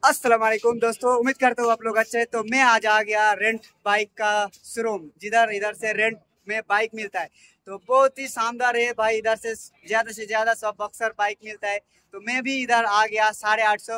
अस्सलाम वालेकुम दोस्तों, उम्मीद करता हूँ आप लोग अच्छे हैं। तो मैं आज आ गया रेंट बाइक का शोरूम, जिधर इधर से रेंट में बाइक मिलता है। तो बहुत ही शानदार है भाई, इधर से ज़्यादा सब बक्सर बाइक मिलता है। तो मैं भी इधर आ गया। 850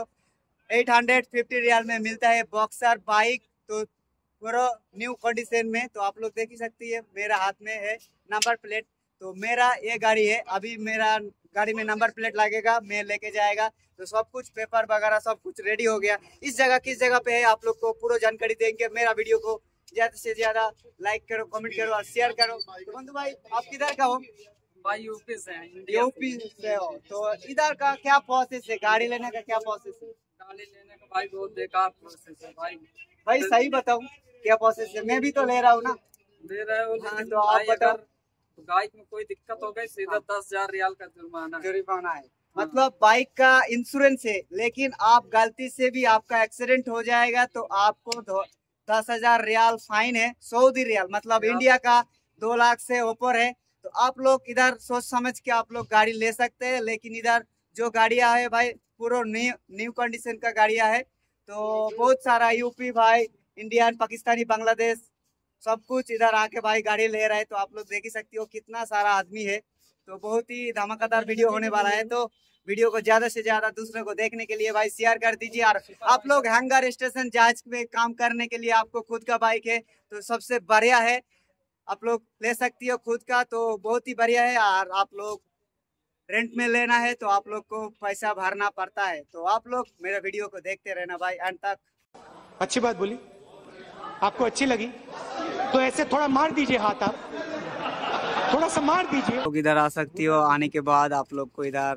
850 रियाल में मिलता है बक्सर बाइक। तो पूरा न्यू कंडीशन में। तो आप लोग देख ही सकती है, मेरा हाथ में है नंबर प्लेट। तो मेरा ये गाड़ी है, अभी मेरा गाड़ी में नंबर प्लेट लगेगा, मैं लेके जाएगा। तो सब कुछ पेपर वगैरह सब कुछ रेडी हो गया। इस जगह किस जगह पे है आप लोग को पूरा जानकारी देंगे। मेरा वीडियो को ज्यादा से ज्यादा लाइक करो, कमेंट करो और शेयर करो। तो बंधु भाई, आप किधर का हो? भाई यूपी से हैं, यूपी से हो? तो इधर का क्या प्रोसेस है, गाड़ी लेने का क्या प्रोसेस है? गाड़ी लेने का भाई बहुत बेकार प्रोसेस है भाई। भाई सही बताऊं क्या प्रोसेस है? मैं भी तो ले रहा हूँ ना। दे रहे हो हाँ, लेकिन तो आप भाई बताओ। अगर बाइक में कोई दिक्कत हो गई सीधा 10,000 रियाल का जुर्माना है। जुर्माना है। मतलब बाइक का इंश्योरेंस है, लेकिन आप गलती से भी आपका एक्सीडेंट हो जाएगा तो आपको 10,000 रियाल फाइन है। सऊदी रियाल मतलब इंडिया का 2 लाख से ऊपर है। तो आप लोग इधर सोच समझ के आप लोग गाड़ी ले सकते हैं। लेकिन इधर जो गाड़ियां है भाई, पूरा न्यू कंडीशन का गाड़ियां है। तो बहुत सारा यूपी भाई, इंडियन, पाकिस्तानी, बांग्लादेश सब कुछ इधर आके भाई गाड़ी ले रहा है। तो आप लोग देख ही सकती हो कितना सारा आदमी है। तो बहुत ही धमाकेदार वीडियो होने वाला है। तो वीडियो को ज्यादा से ज्यादा दूसरों को देखने के लिए भाई शेयर कर दीजिए। और आप लोग हैंगर स्टेशन जहाज में काम करने के लिए आपको खुद का बाइक है तो सबसे बढ़िया है, आप लोग ले सकती हो खुद का। तो बहुत ही बढ़िया है। और आप लोग रेंट में लेना है तो आप लोग को पैसा भरना पड़ता है। तो आप लोग मेरा वीडियो को देखते रहना भाई एंड तक। अच्छी बात बोली, आपको अच्छी लगी तो ऐसे थोड़ा मार दीजिए हाथ, आप थोड़ा सा मार दीजिए। लोग इधर आ सकती हो, आने के बाद आप लोग को इधर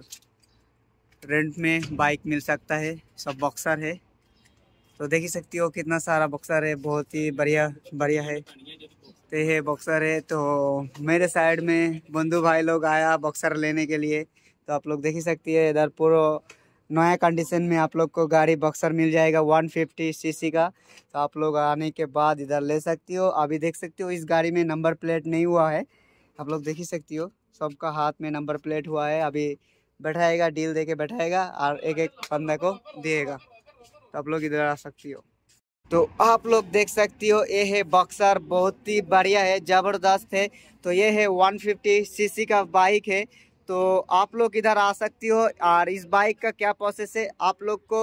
रेंट में बाइक मिल सकता है। सब बक्सर है, तो देख ही सकती हो कितना सारा बक्सर है। बहुत ही बढ़िया बढ़िया है। तो ये बक्सर है। तो मेरे साइड में बंधु भाई लोग आया बक्सर लेने के लिए। तो आप लोग देख ही सकती है, इधर पूरा नया कंडीशन में आप लोग को गाड़ी बक्सर मिल जाएगा 150 सीसी का। तो आप लोग आने के बाद इधर ले सकती हो। अभी देख सकती हो इस गाड़ी में नंबर प्लेट नहीं हुआ है, आप लोग देख ही सकती हो। सबका हाथ में नंबर प्लेट हुआ है। अभी बैठाएगा, डील दे के बैठाएगा और एक एक बंदे को दिएगा। तो आप लोग इधर आ सकती हो। तो आप लोग देख सकती हो, ये है बक्सर, बहुत ही बढ़िया है, ज़बरदस्त है। तो ये है 150 सीसी का बाइक है। तो आप लोग इधर आ सकती हो। और इस बाइक का क्या प्रोसेस है, आप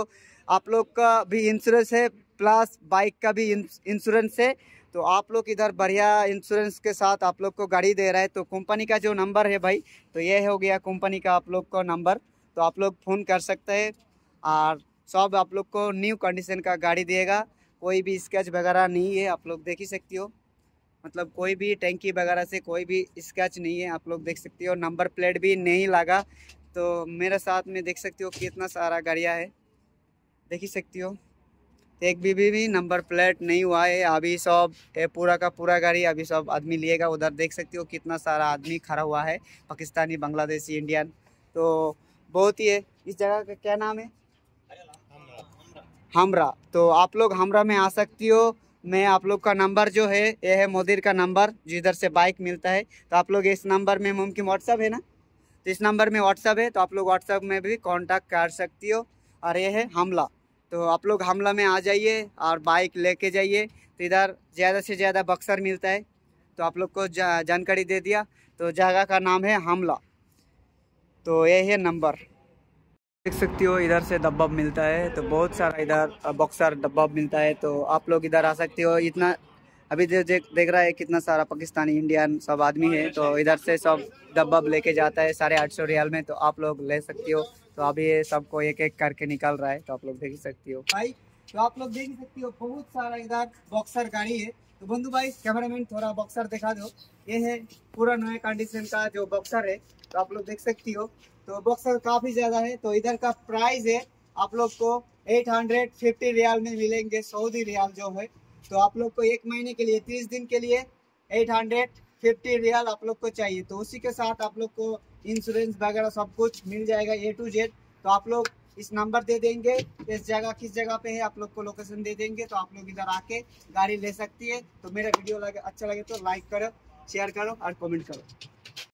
लोग का भी इंश्योरेंस है, प्लस बाइक का भी इंश्योरेंस है। तो आप लोग इधर बढ़िया इंश्योरेंस के साथ आप लोग को गाड़ी दे रहा है। तो कंपनी का जो नंबर है भाई, तो ये हो गया कंपनी का आप लोग का नंबर। तो आप लोग फ़ोन कर सकते हैं और सब आप लोग को न्यू कंडीशन का गाड़ी देगा। कोई भी स्केच वगैरह नहीं है, आप लोग देख ही सकती हो। मतलब कोई भी टैंकी वगैरह से कोई भी स्केच नहीं है, आप लोग देख सकती हो। नंबर प्लेट भी नहीं लगा। तो मेरे साथ में देख सकती हो कितना सारा गाड़ियाँ है, देख ही सकती हो। एक भी नंबर प्लेट नहीं हुआ है। अभी सब ये पूरा का पूरा गाड़ी अभी सब आदमी लिएगा। उधर देख सकती हो कितना सारा आदमी खड़ा हुआ है, पाकिस्तानी, बांग्लादेशी, इंडियन। तो बहुत ही है। इस जगह का क्या नाम है? हमरा। तो आप लोग हमरा में आ सकती हो। मैं आप लोग का नंबर जो है, ये है मोदिर का नंबर जिधर से बाइक मिलता है। तो आप लोग इस नंबर में, मुमकिन व्हाट्सअप है ना, तो इस नंबर में व्हाट्सअप है। तो आप लोग व्हाट्सअप में भी कांटेक्ट कर सकती हो। और ये है हमला। तो आप लोग हमला में आ जाइए और बाइक लेके जाइए। तो इधर ज़्यादा से ज़्यादा बक्सर मिलता है। तो आप लोग को जानकारी दे दिया। तो जगह का नाम है हमला। तो ये है नंबर, देख सकती हो। इधर से डब्बा मिलता है, तो बहुत सारा इधर बक्सर डब्बा मिलता है। तो आप लोग इधर आ सकते हो। इतना अभी देख रहा है कितना सारा पाकिस्तानी, इंडियन सब आदमी है। तो इधर से सब डब्बा लेके जाता है 850 रियाल में। तो आप लोग ले सकती हो। तो अभी ये सबको एक एक करके निकल रहा है। तो आप लोग देख ही सकती हो भाई। तो आप लोग देख ही सकती हो बहुत सारा इधर बॉक्सर गाड़ी है। तो बंधु भाई, कैमरामैन थोड़ा बॉक्सर दिखा दो। ये है पूरा नया कंडीशन का जो बॉक्सर है। तो आप लोग देख सकती हो। तो बॉक्सर काफ़ी ज़्यादा है। तो इधर का प्राइस है आप लोग को 850 रियाल में मिलेंगे, सऊदी रियाल जो है। तो आप लोग को 1 महीने के लिए, 30 दिन के लिए 850 रियाल आप लोग को चाहिए। तो उसी के साथ आप लोग को इंश्योरेंस वगैरह सब कुछ मिल जाएगा A to Z। तो आप लोग इस नंबर दे देंगे, इस जगह किस जगह पे है आप लोग को लोकेशन दे देंगे। तो आप लोग इधर आके गाड़ी ले सकती है। तो मेरा वीडियो अच्छा लगे तो लाइक करो, शेयर करो और कमेंट करो।